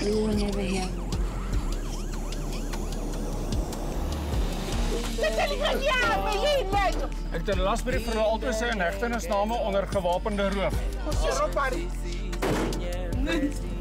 We were never here. Ek het 'n lasbrief vir hulle altyd sê in hegtenisname onder gewapende roof. Ons is op pad.